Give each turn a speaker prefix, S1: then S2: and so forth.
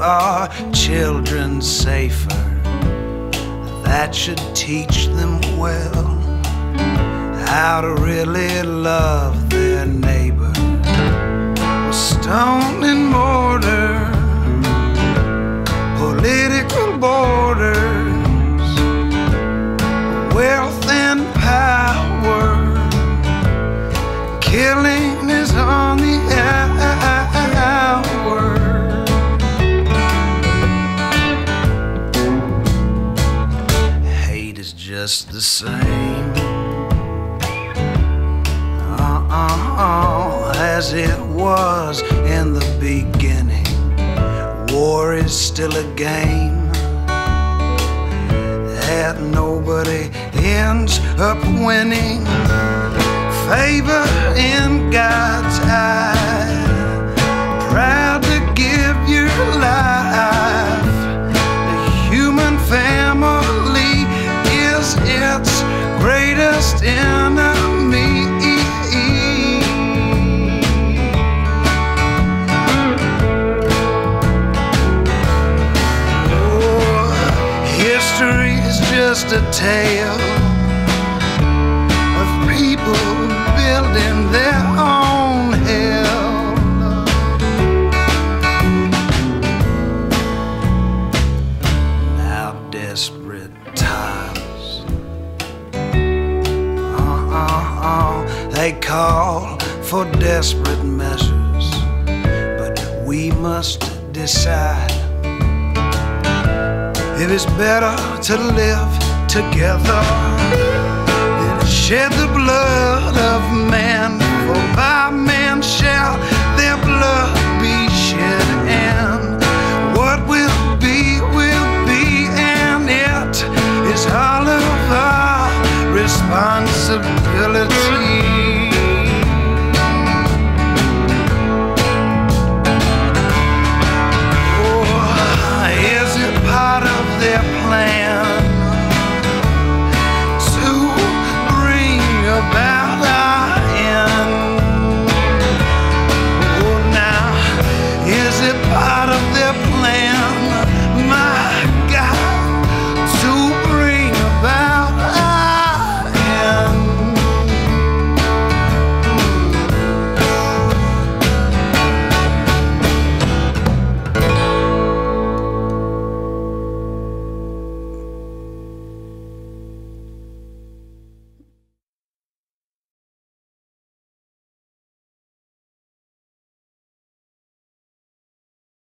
S1: our children safer. That should teach them well how to really love their neighbor. Stone and mortar, political borders, wealth and power, killing is on the hour. Hate is just the same as it was in the beginning. War is still a game that nobody ends up winning. Favor in God's eye, proud to give your life. The human family is its greatest enemy. History is just a tale of people building their own hell. Now desperate times, they call for desperate measures, but we must decide if it's better to live together than to shed the blood